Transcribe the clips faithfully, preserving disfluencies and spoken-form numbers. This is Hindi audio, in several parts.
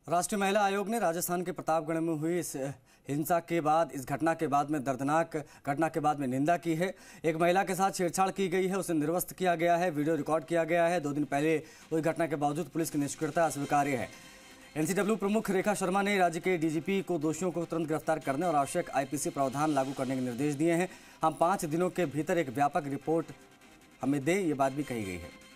राष्ट्रीय महिला आयोग ने राजस्थान के प्रतापगढ़ में हुई इस हिंसा के बाद इस घटना के बाद में दर्दनाक घटना के बाद में निंदा की है। एक महिला के साथ छेड़छाड़ की गई है, उसे निर्वस्त किया गया है, वीडियो रिकॉर्ड किया गया है। दो दिन पहले हुई घटना के बावजूद पुलिस की निष्क्रियता अस्वीकार्य है। एनसीडब्ल्यू प्रमुख रेखा शर्मा ने राज्य के डीजीपी को दोषियों को तुरंत गिरफ्तार करने और आवश्यक आईपीसी प्रावधान लागू करने के निर्देश दिए हैं। हम पाँच दिनों के भीतर एक व्यापक रिपोर्ट हमें दें, ये बात भी कही गई है।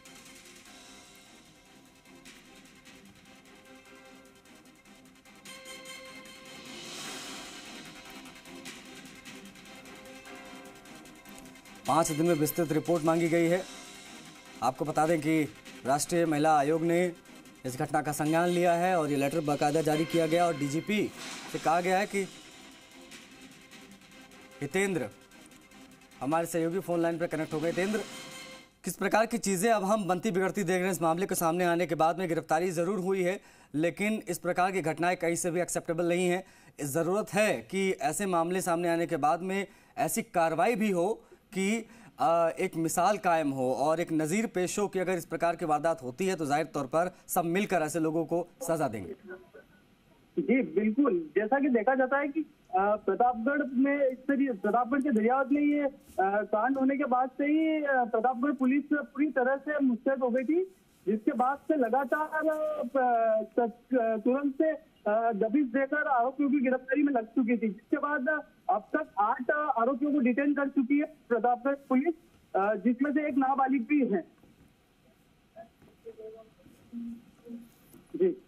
पाँच दिन में विस्तृत रिपोर्ट मांगी गई है। आपको बता दें कि राष्ट्रीय महिला आयोग ने इस घटना का संज्ञान लिया है और ये लेटर बाकायदा जारी किया गया और डीजीपी से कहा गया है कि हितेंद्र, हमारे सहयोगी फोन लाइन पर कनेक्ट हो गए। हितेंद्र, किस प्रकार की चीज़ें अब हम बनती बिगड़ती देख रहे हैं? इस मामले के सामने आने के बाद में गिरफ्तारी ज़रूर हुई है, लेकिन इस प्रकार की घटनाएं कहीं से भी एक्सेप्टेबल नहीं है। ज़रूरत है कि ऐसे मामले सामने आने के बाद में ऐसी कार्रवाई भी हो कि एक मिसाल कायम हो और एक नज़ीर पेश हो कि अगर इस प्रकार की वारदात होती है तो जाहिर तौर पर सब मिलकर ऐसे लोगों को सजा देंगे। जी बिल्कुल, जैसा कि देखा जाता है कि प्रतापगढ़ में इस तरीके प्रतापगढ़ के दरियावत में ये कांड होने के बाद से ही प्रतापगढ़ पुलिस पूरी तरह से मुस्तैद हो गई थी, जिसके बाद से लगातार तुरंत से दबिश देकर आरोपियों की गिरफ्तारी में लग चुकी थी, जिसके बाद अब तक आठ आरोपियों को डिटेन कर चुकी है प्रतापगढ़ पुलिस, जिसमें से एक नाबालिग भी है। जी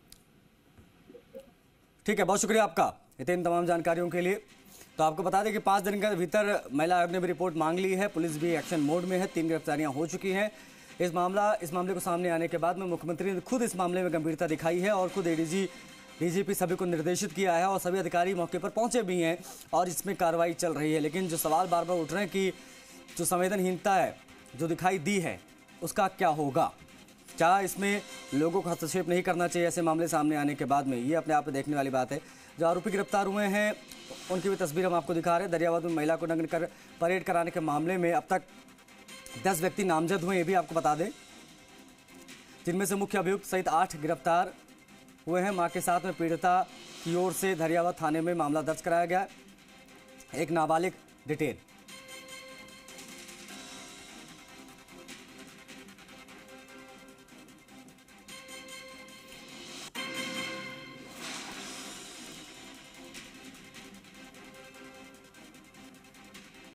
ठीक है, बहुत शुक्रिया आपका इतनी तमाम जानकारियों के लिए। तो आपको बता दें कि पाँच दिन के भीतर महिला आयोग ने भी रिपोर्ट मांग ली है। पुलिस भी एक्शन मोड में है, तीन गिरफ्तारियां हो चुकी हैं। इस मामला इस मामले को सामने आने के बाद में मुख्यमंत्री ने खुद इस मामले में गंभीरता दिखाई है और खुद एडीजी डीजीपी सभी को निर्देशित किया है और सभी अधिकारी मौके पर पहुंचे भी हैं और इसमें कार्रवाई चल रही है। लेकिन जो सवाल बार बार उठ रहे हैं कि जो संवेदनहीनता है जो दिखाई दी है उसका क्या होगा? क्या इसमें लोगों को हस्तक्षेप नहीं करना चाहिए ऐसे मामले सामने आने के बाद में? ये अपने आप में देखने वाली बात है। जो आरोपी गिरफ्तार हुए हैं उनकी भी तस्वीर हम आपको दिखा रहे हैं। दरियावत में महिला को नग्न कर परेड कराने के मामले में अब तक दस व्यक्ति नामजद हुए, ये भी आपको बता दें, जिनमें से मुख्य अभियुक्त सहित आठ गिरफ्तार हुए हैं। मां के साथ में पीड़िता की ओर से दरियावत थाने में मामला दर्ज कराया गया, एक नाबालिग डिटेन।